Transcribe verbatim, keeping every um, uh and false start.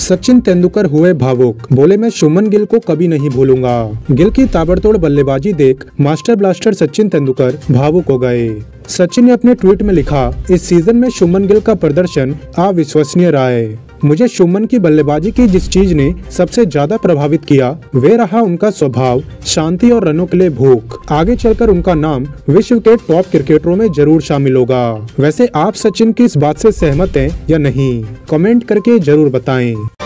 सचिन तेंदुलकर हुए भावुक, बोले मैं शुभमन गिल को कभी नहीं भूलूंगा। गिल की ताबड़तोड़ बल्लेबाजी देख मास्टर ब्लास्टर सचिन तेंदुलकर भावुक हो गए। सचिन ने अपने ट्वीट में लिखा, इस सीजन में शुभमन गिल का प्रदर्शन अविश्वसनीय रहा है। मुझे शुभमन की बल्लेबाजी की जिस चीज ने सबसे ज्यादा प्रभावित किया वे रहा उनका स्वभाव, शांति और रनों के लिए भूख। आगे चलकर उनका नाम विश्व के टॉप क्रिकेटरों में जरूर शामिल होगा। वैसे आप सचिन की इस बात से सहमत हैं या नहीं, कमेंट करके जरूर बताएं।